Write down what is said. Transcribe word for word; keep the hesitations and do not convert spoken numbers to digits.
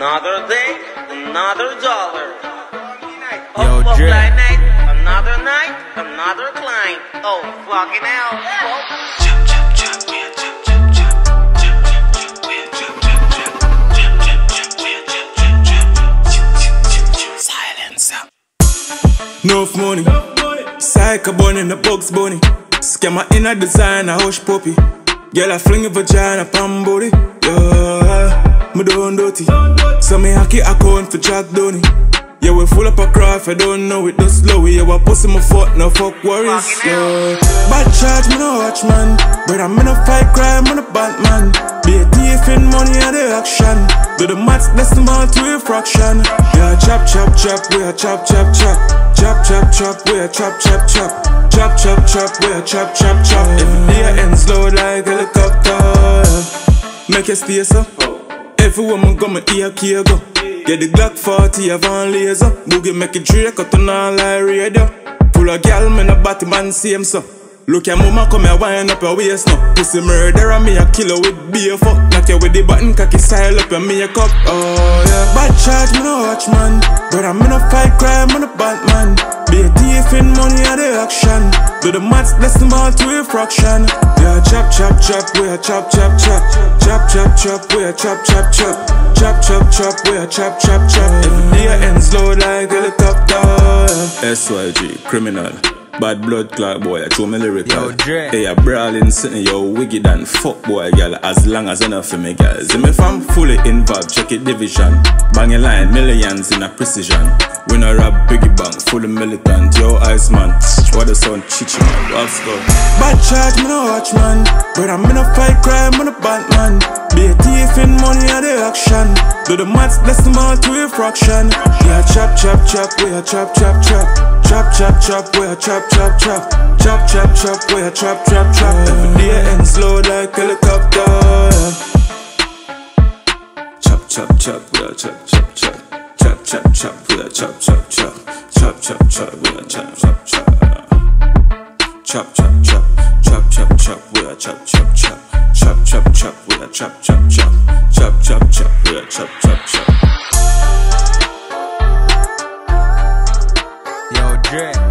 Another day, another dollar. Yo, oh, Dre. night, another night, another client. Oh, fucking hell. Chap, chap, chap, we are chap, chap, chap. Chap, chap, chap, we are chap, chap, chap. Chap, chap, chap, we are chap, chap, chap. Chip, chip, chip, chip. Silencer. Enough money, psycho bun in the box bunny. Scammer in a design, a hush puppy. Girl, I fling a vagina pan body. Yeah, me don't dirty. So me hacky account for Jack Donny. Yeah, we full up a craft, I don't know it, just slow. Yeah, we pussy my foot, no fuck worries. Yeah. Bad charge, me no watch man. But I'm in a fight crime, I'm a bad man. Be a thief in money and the action. Do the maths, decimal to a fraction. Yeah, chop, chop, chop, we a chop, chop, chop. Chop, chop, chop, we a chop, chop, chop. Chop, chop, chop, we a chop, chop, chop. Every day ends low like helicopter. Make you stay so. Every woman go, my ear key go. Get the Glock forty, I van laser. Boogie make it Drake, cut on all like radio. Pull a gal, man a batty man same so. Look your mama come here, wind up your waist now. Pussy murderer, me a killer with beer fuck. Knock you with the button, cocky style up your makeup. Oh yeah, bad charge, me no watch man. But I'm in a fight crime, I'm a bad man. Be a thief in money and the action. Do the maths, decimal to a fraction. Yeah, chop, chop, chop, we a chop, chop, chop. Chop, chop, chop, we a chop, chop, chop. Chop, chop, chop, we a chop, chop, chop. Every day ends low like helicopter. S Y G, criminal. Bad blood clot boy, I show me lyrical. Hey, a brawling sitting, yo, wicked and fuck boy, girl. As long as enough for me, girl. See me fam fully involved, check it division. Bang a line, millions in a precision. We no rap biggie bang, fully militant. Yo, Iceman, what the sound chichi man, what's go? Bad charge, me no watch man. But I'm in a fight crime, I'm a bad man. Be a thief in money and the action. Do the maths, decimal to a fraction. Yeah, chop, chop, chop, we a chop, chop, chop. Chop, chop, chop, we a chop, chop, chop. Chop, chop, chop, we a chop, chop, chop. Every day ends low like helicopter. Chop, chop, chop, we a chop, chop, chop. Chop, chop, chop, we a chop, chop, chop. Chop, chop, chop, we a chop, chop, chop. Chop, chop, chop. Chop, chop, chop, we a chop, chop, chop. Chop, chop, chop, we a chop, chop, chop. Chop, chop, chop, we a chop, chop, chop. Yo, Dre.